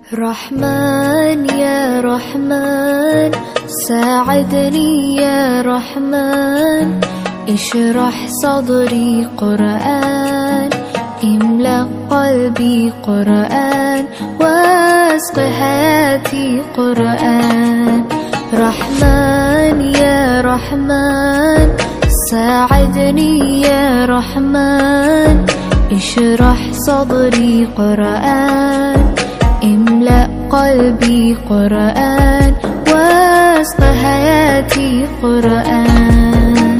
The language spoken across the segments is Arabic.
رحمن يا رحمن ساعدني يا رحمن، اشرح صدري قرآن، املأ قلبي قرآن، واسق حياتي قرآن. رحمن يا رحمن ساعدني يا رحمن، اشرح صدري قرآن، املأ قلبي قرآن، واسق حياتي قرآن.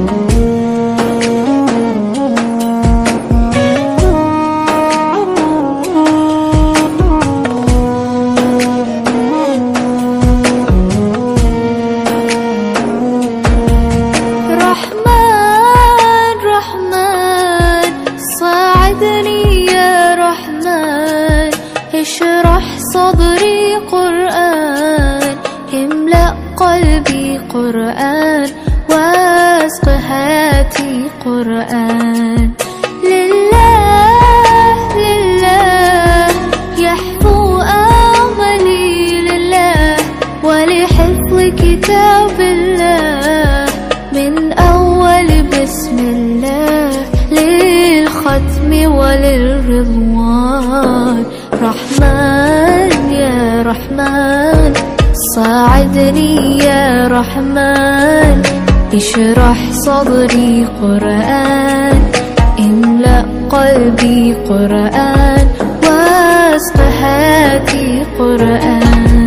رحمن رحمن ساعدني يا رحمن، اشرح صدري قرآن، املأ قلبي قرآن، واسق حياتي قرآن. لله لله يحفو أملي لله، ولحفظ كتاب الله من أول بسم الله للختم وللرضوان. رحمن يا رحمن ساعدني يا رحمن، اشرح صدري قرآن، املأ قلبي قرآن، واسق حياتي قرآن.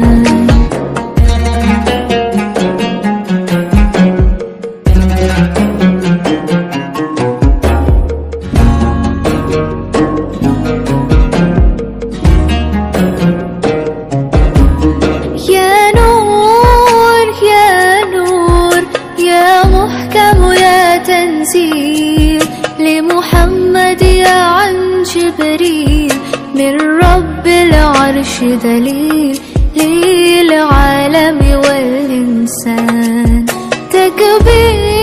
لمحمد يا عن جبريل، من رب العرش دليل للعالم والإنسان. تكبير